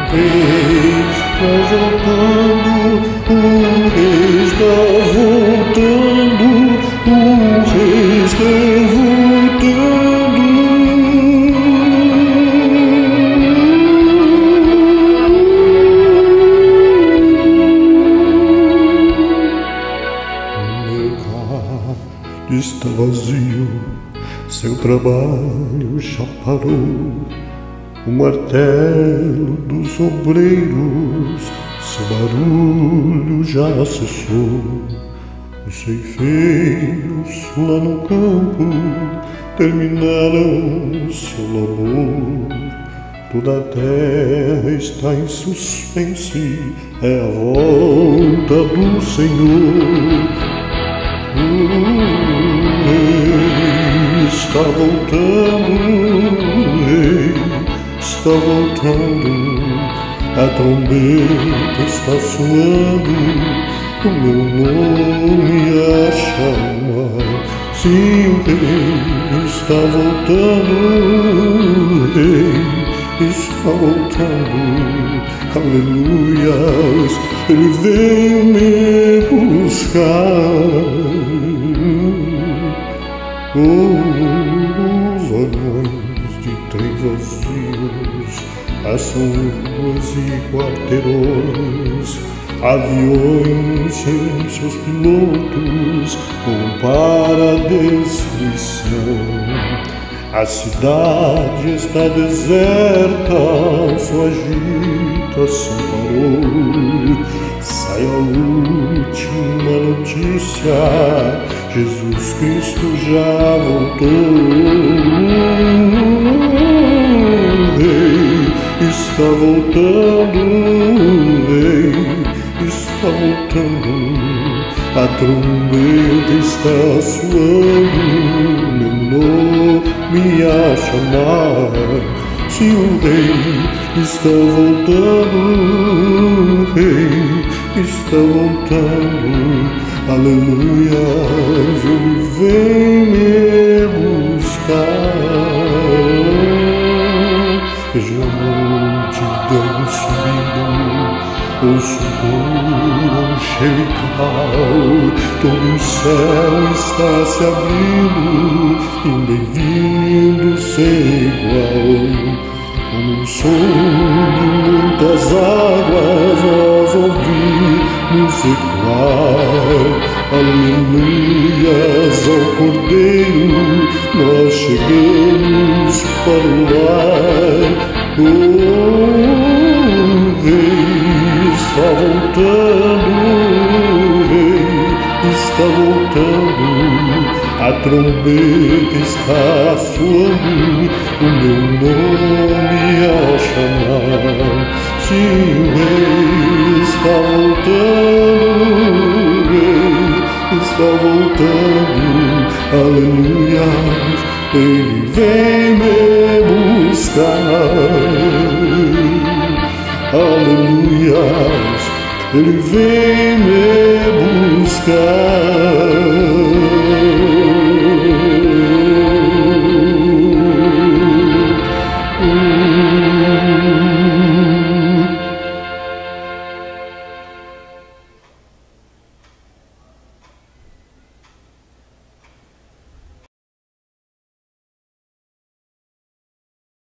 Rei está voltando, o Rei está voltando, o Rei está voltando. O mercado está vazio, seu trabalho já parou. O martelo dos obreiros, seu barulho já cessou. Os ceifeiros lá no campo terminaram seu labor. Toda a terra está em suspense, é a volta do Senhor. O Rei está voltando, o Rei está voltando, a trombeta está soando, o meu nome a chamar. Sim, o Rei está voltando, o Rei está voltando, aleluias, Ele veio me buscar. Os olhos de trem vazios, passam ruas e quarteirões, aviões sem seus pilotos vão para a destruição. A cidade está deserta, sua agitação parou. Sai a última notícia, Jesus Cristo já voltou. O Rei está voltando, o Rei está voltando, a trombeta está soando, meu nome a chamar. Se o Rei está voltando, o Rei está voltando, aleluia, Ele vem me buscar. Veja a multidão subindo, ouço um angelical, todo o céu está se abrindo, e um bem-vindo sem igual. Como um som de muitas águas nós ouvimos ecoar, aleluias ao Cordeiro, nós chegamos para o lar. O Rei está voltando, o Rei está voltando, a trombeta está soando, o meu nome a chamar. Se o Rei está voltando, o Rei está voltando, aleluia, Ele vem me buscar. Aleluias, Ele vem me buscar.